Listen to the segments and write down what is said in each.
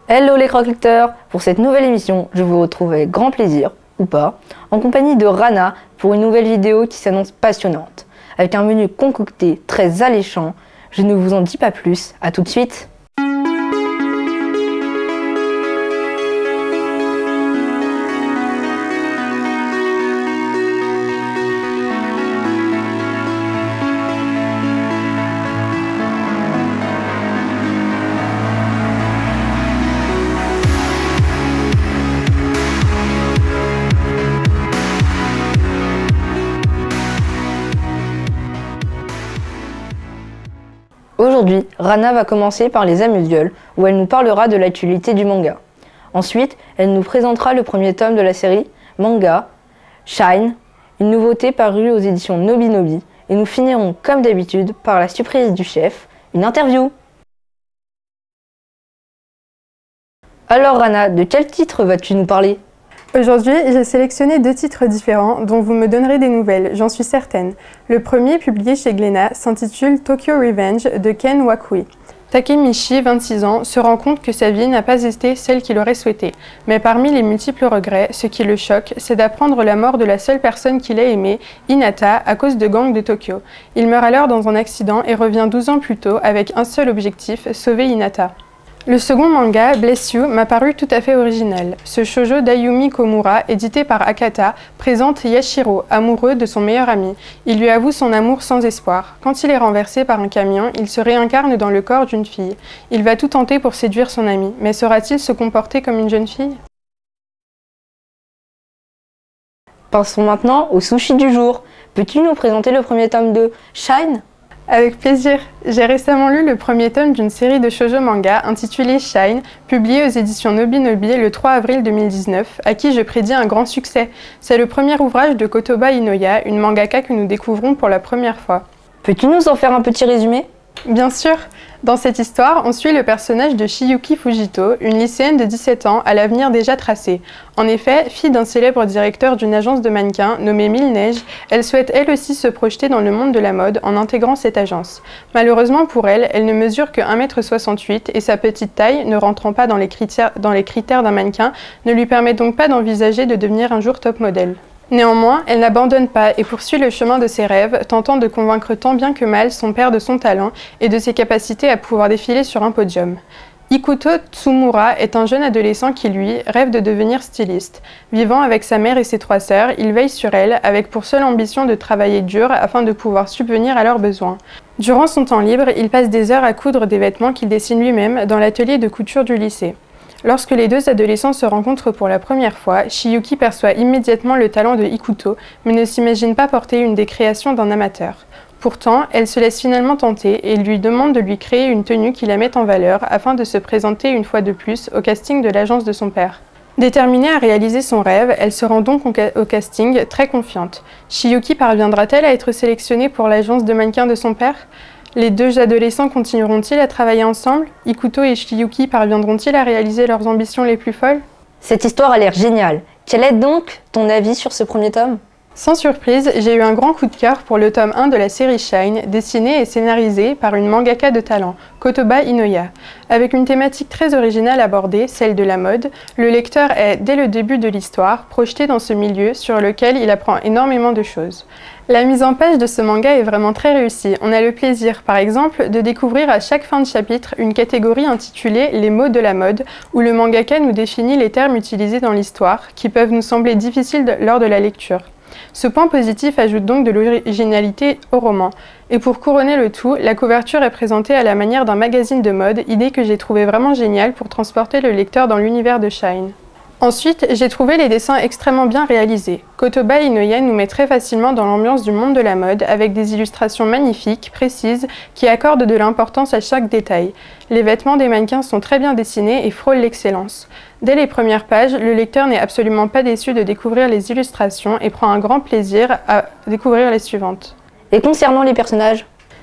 Hello les croque-lecteurs! Pour cette nouvelle émission, je vous retrouve avec grand plaisir, ou pas, en compagnie de Rana pour une nouvelle vidéo qui s'annonce passionnante. Avec un menu concocté très alléchant, je ne vous en dis pas plus, à tout de suite! Aujourd'hui, Rana va commencer par les amuse-gueules, où elle nous parlera de l'actualité du manga. Ensuite, elle nous présentera le premier tome de la série Manga Shine, une nouveauté parue aux éditions Nobinobi, et nous finirons comme d'habitude par la surprise du chef, une interview. Alors Rana, de quel titre vas-tu nous parler ? Aujourd'hui, j'ai sélectionné 2 titres différents dont vous me donnerez des nouvelles, j'en suis certaine. Le premier, publié chez Glénat, s'intitule Tokyo Revenge de Ken Wakui. Takemichi, 26 ans, se rend compte que sa vie n'a pas été celle qu'il aurait souhaité. Mais parmi les multiples regrets, ce qui le choque, c'est d'apprendre la mort de la seule personne qu'il a aimée, Hinata, à cause de gangs de Tokyo. Il meurt alors dans un accident et revient 12 ans plus tôt avec un seul objectif, sauver Hinata. Le second manga, Bless You, m'a paru tout à fait original. Ce shoujo d'Ayumi Komura, édité par Akata, présente Yashiro, amoureux de son meilleur ami. Il lui avoue son amour sans espoir. Quand il est renversé par un camion, il se réincarne dans le corps d'une fille. Il va tout tenter pour séduire son ami, mais saura-t-il se comporter comme une jeune fille ? Passons maintenant au sushi du jour. Peux-tu nous présenter le premier tome de Shine ? Avec plaisir. J'ai récemment lu le premier tome d'une série de shoujo manga intitulée Shine, publiée aux éditions Nobinobi le 3 avril 2019, à qui je prédis un grand succès. C'est le premier ouvrage de Kotoba Inoya, une mangaka que nous découvrons pour la première fois. Peux-tu nous en faire un petit résumé ? Bien sûr. Dans cette histoire, on suit le personnage de Shiyuki Fujito, une lycéenne de 17 ans à l'avenir déjà tracé. En effet, fille d'un célèbre directeur d'une agence de mannequins nommée Mille Neiges, elle souhaite elle aussi se projeter dans le monde de la mode en intégrant cette agence. Malheureusement pour elle, elle ne mesure que 1,68 m et sa petite taille, ne rentrant pas dans les critères d'un mannequin, ne lui permet donc pas d'envisager de devenir un jour top modèle. Néanmoins, elle n'abandonne pas et poursuit le chemin de ses rêves, tentant de convaincre tant bien que mal son père de son talent et de ses capacités à pouvoir défiler sur un podium. Ikuto Tsumura est un jeune adolescent qui, lui, rêve de devenir styliste. Vivant avec sa mère et ses 3 sœurs, il veille sur elles, avec pour seule ambition de travailler dur afin de pouvoir subvenir à leurs besoins. Durant son temps libre, il passe des heures à coudre des vêtements qu'il dessine lui-même dans l'atelier de couture du lycée. Lorsque les 2 adolescents se rencontrent pour la première fois, Shiyuki perçoit immédiatement le talent de Ikuto, mais ne s'imagine pas porter une des créations d'un amateur. Pourtant, elle se laisse finalement tenter et lui demande de lui créer une tenue qui la mette en valeur afin de se présenter une fois de plus au casting de l'agence de son père. Déterminée à réaliser son rêve, elle se rend donc au casting très confiante. Shiyuki parviendra-t-elle à être sélectionnée pour l'agence de mannequins de son père ? Les 2 adolescents continueront-ils à travailler ensemble ? Ikuto et Shiyuki parviendront-ils à réaliser leurs ambitions les plus folles ? Cette histoire a l'air géniale. Quel est donc ton avis sur ce premier tome ? Sans surprise, j'ai eu un grand coup de cœur pour le tome 1 de la série Shine, dessiné et scénarisé par une mangaka de talent, Kotoba Inoya. Avec une thématique très originale abordée, celle de la mode, le lecteur est, dès le début de l'histoire, projeté dans ce milieu sur lequel il apprend énormément de choses. La mise en page de ce manga est vraiment très réussie. On a le plaisir, par exemple, de découvrir à chaque fin de chapitre une catégorie intitulée « Les mots de la mode » où le mangaka nous définit les termes utilisés dans l'histoire, qui peuvent nous sembler difficiles lors de la lecture. Ce point positif ajoute donc de l'originalité au roman. Et pour couronner le tout, la couverture est présentée à la manière d'un magazine de mode, idée que j'ai trouvée vraiment géniale pour transporter le lecteur dans l'univers de Shine. Ensuite, j'ai trouvé les dessins extrêmement bien réalisés. Kotoba Inoya nous met très facilement dans l'ambiance du monde de la mode avec des illustrations magnifiques, précises, qui accordent de l'importance à chaque détail. Les vêtements des mannequins sont très bien dessinés et frôlent l'excellence. Dès les premières pages, le lecteur n'est absolument pas déçu de découvrir les illustrations et prend un grand plaisir à découvrir les suivantes. Et concernant les personnages ?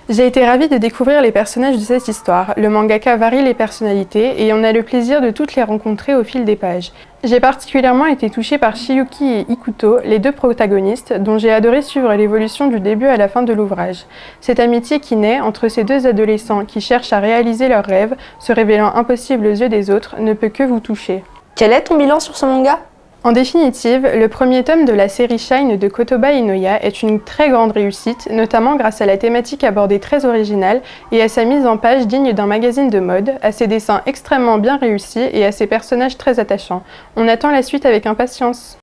J'ai été ravie de découvrir les personnages de cette histoire. Le mangaka varie les personnalités et on a le plaisir de toutes les rencontrer au fil des pages. J'ai particulièrement été touchée par Chiyuki et Ikuto, les deux protagonistes, dont j'ai adoré suivre l'évolution du début à la fin de l'ouvrage. Cette amitié qui naît entre ces deux adolescents qui cherchent à réaliser leurs rêves, se révélant impossibles aux yeux des autres, ne peut que vous toucher. Quel est ton bilan sur ce manga ? En définitive, le premier tome de la série Shine de Kotoba Inoya est une très grande réussite, notamment grâce à la thématique abordée très originale et à sa mise en page digne d'un magazine de mode, à ses dessins extrêmement bien réussis et à ses personnages très attachants. On attend la suite avec impatience.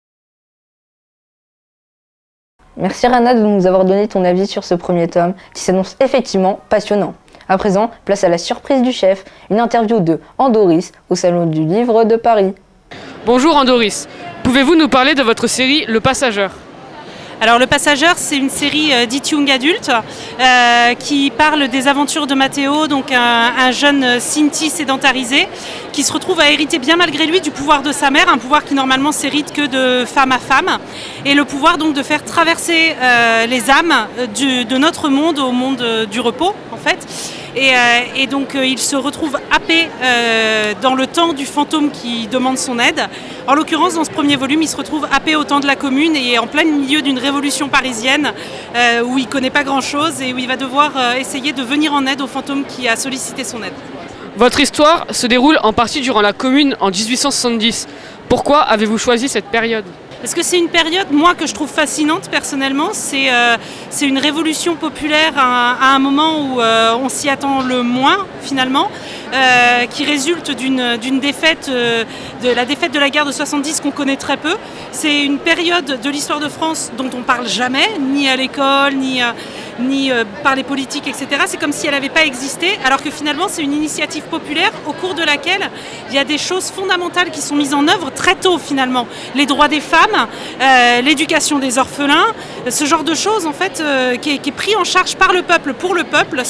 Merci Rana de nous avoir donné ton avis sur ce premier tome, qui s'annonce effectivement passionnant. À présent, place à la surprise du chef, une interview de Andoris au Salon du Livre de Paris. Bonjour Andoris, pouvez-vous nous parler de votre série Le Passageur ? Alors Le Passageur, c'est une série dite young adulte qui parle des aventures de Matteo, donc un jeune Sinti sédentarisé qui se retrouve à hériter bien malgré lui du pouvoir de sa mère, un pouvoir qui normalement s'hérite que de femme à femme, et le pouvoir donc de faire traverser les âmes de notre monde au monde du repos en fait. Et donc il se retrouve happé dans le temps du fantôme qui demande son aide. En l'occurrence, dans ce premier volume, il se retrouve happé au temps de la Commune et en plein milieu d'une révolution parisienne où il ne connaît pas grand-chose et où il va devoir essayer de venir en aide au fantôme qui a sollicité son aide. Votre histoire se déroule en partie durant la Commune en 1870. Pourquoi avez-vous choisi cette période ? Parce que c'est une période, moi, que je trouve fascinante personnellement. C'est une révolution populaire à un moment où on s'y attend le moins, finalement, qui résulte d'une défaite, de la défaite de la guerre de 70 qu'on connaît très peu. C'est une période de l'histoire de France dont on ne parle jamais, ni à l'école, ni par les politiques, etc. C'est comme si elle n'avait pas existé, alors que finalement c'est une initiative populaire au cours de laquelle il y a des choses fondamentales qui sont mises en œuvre très tôt finalement. Les droits des femmes, l'éducation des orphelins, ce genre de choses en fait qui est pris en charge par le peuple, pour le peuple,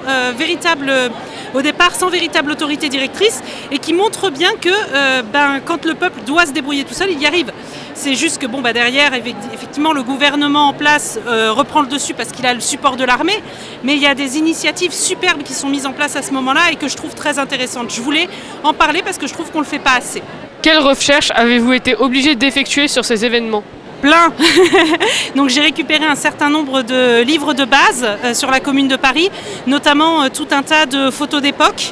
au départ sans véritable autorité directrice, et qui montre bien que quand le peuple doit se débrouiller tout seul, il y arrive. C'est juste que derrière, effectivement, le gouvernement en place reprend le dessus parce qu'il a le support de l'armée, mais il y a des initiatives superbes qui sont mises en place à ce moment-là et que je trouve très intéressantes. Je voulais en parler parce que je trouve qu'on ne le fait pas assez. Quelles recherches avez-vous été obligé d'effectuer sur ces événements ? Plein. Donc j'ai récupéré un certain nombre de livres de base sur la Commune de Paris, notamment tout un tas de photos d'époque,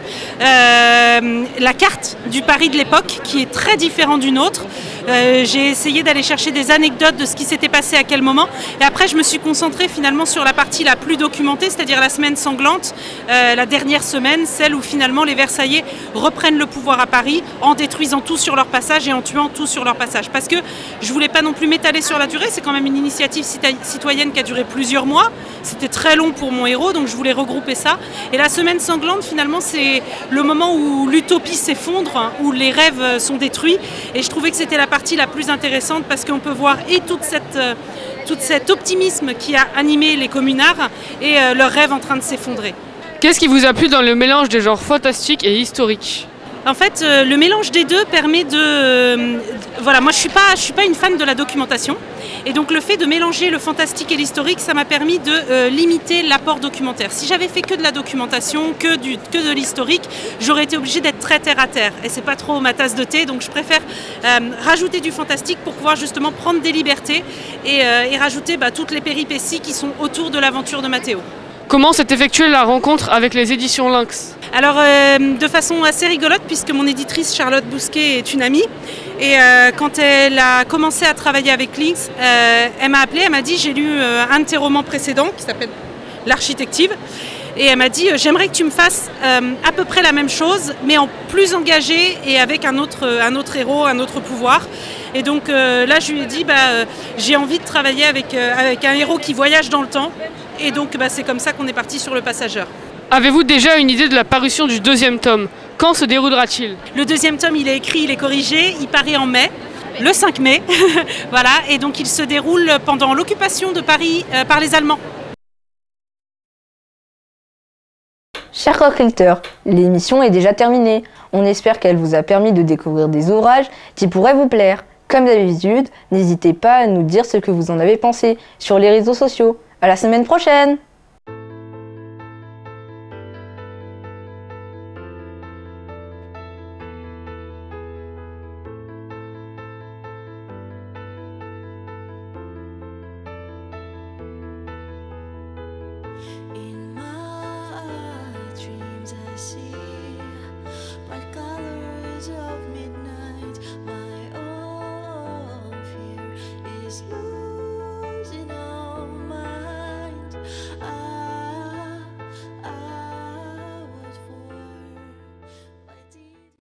la carte du Paris de l'époque qui est très différent d'une autre. J'ai essayé d'aller chercher des anecdotes de ce qui s'était passé à quel moment, et après je me suis concentrée finalement sur la partie la plus documentée, c'est-à-dire la semaine sanglante, la dernière semaine, celle où finalement les Versaillais reprennent le pouvoir à Paris en détruisant tout sur leur passage et en tuant tout sur leur passage. Parce que je voulais pas non plus m'étaler sur la durée, c'est quand même une initiative citoyenne qui a duré plusieurs mois, c'était très long pour mon héros, donc je voulais regrouper ça. Et la semaine sanglante finalement c'est le moment où l'utopie s'effondre, où les rêves sont détruits, et je trouvais que c'était la partie la plus intéressante parce qu'on peut voir et tout cet optimisme qui a animé les communards et leurs rêves en train de s'effondrer. Qu'est-ce qui vous a plu dans le mélange des genres fantastiques et historiques ? En fait, le mélange des deux permet de... voilà, moi je suis pas une fan de la documentation. Et donc le fait de mélanger le fantastique et l'historique, ça m'a permis de limiter l'apport documentaire. Si j'avais fait que de la documentation, que de l'historique, j'aurais été obligée d'être très terre à terre. Et c'est pas trop ma tasse de thé, donc je préfère rajouter du fantastique pour pouvoir justement prendre des libertés et rajouter toutes les péripéties qui sont autour de l'aventure de Matteo. Comment s'est effectuée la rencontre avec les éditions Lynx ? Alors de façon assez rigolote, puisque mon éditrice Charlotte Bousquet est une amie, et quand elle a commencé à travailler avec Lynx, elle m'a appelée, elle m'a dit j'ai lu un de tes romans précédents qui s'appelle L'Architective, et elle m'a dit j'aimerais que tu me fasses à peu près la même chose, mais en plus engagé et avec un autre héros, un autre pouvoir. Et donc là je lui ai dit j'ai envie de travailler avec un héros qui voyage dans le temps, et donc c'est comme ça qu'on est parti sur Le Passageur. Avez-vous déjà une idée de la parution du deuxième tome ? Quand se déroulera-t-il ? Le deuxième tome, il est écrit, il est corrigé, il paraît en mai, le 5 mai. Voilà, et donc il se déroule pendant l'occupation de Paris par les Allemands. Chers cocktailteurs, l'émission est déjà terminée. On espère qu'elle vous a permis de découvrir des ouvrages qui pourraient vous plaire. Comme d'habitude, n'hésitez pas à nous dire ce que vous en avez pensé sur les réseaux sociaux. À la semaine prochaine! of